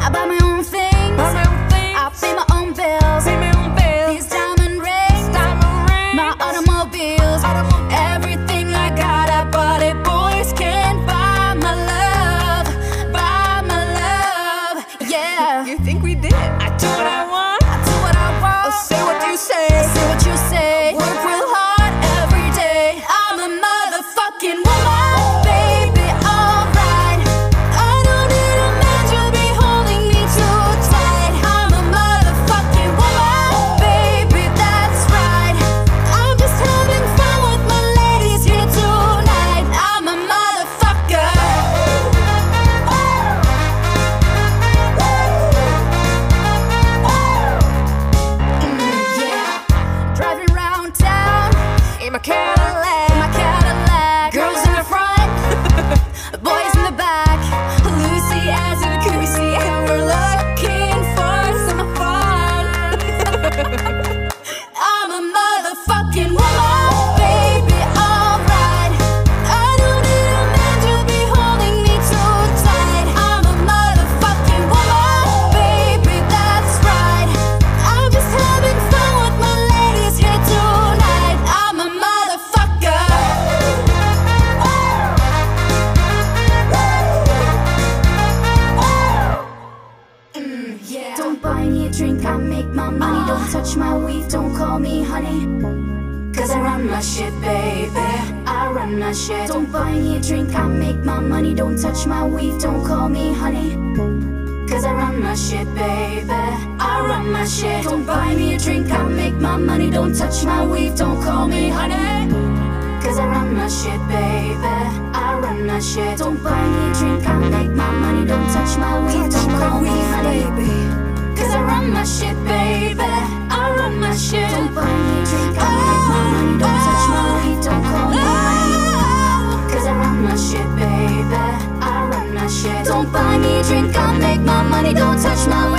I buy my own things, I pay my own bills. These diamond rings, my automobiles, everything I got, I bought it. Boys can't buy my love, yeah. You think we did? I do what I want. I do what I want. Oh, say what you say. Say what you say. Work real hard every day. I'm a motherfucking woman, baby, alright. I don't need a man to be holding me too tight. I'm a motherfucking woman, baby, that's right. I'm just having fun with my ladies here tonight. I'm a motherfucker. Yeah. Driving around town In my Cadillac, girls in the front, boys in the back, Lucy as in Goosey, and we're looking for some fun. I'm a motherfucking woman, baby, alright. I don't need a man to be holding me too tight. I'm a motherfucking woman, baby, that's right. I'm just having fun with my ladies here tonight. I'm a motherfucker. Yeah. Don't buy me a drink, I make my money. Don't touch my weave, don't call me honey. Cause I run my shit, baby, I run my shit. Don't buy me a drink, I make my money. Don't touch my weave, don't call me honey. Cause I run my shit, baby, I run my shit. Don't buy me a drink, I make my money. Don't touch my weave, don't call me honey. Cause I run my shit, baby, I run my shit. Don't buy me a drink, I make my money. Don't touch my weave, don't call me honey. Cause I run my shit, baby, I run my shit. Don't buy me a drink, I make my money. Don't touch my weave, don't call me honey. Cause I run my shit, baby, I run my shit. Don't buy me a drink, I make my money. Don't touch my weave.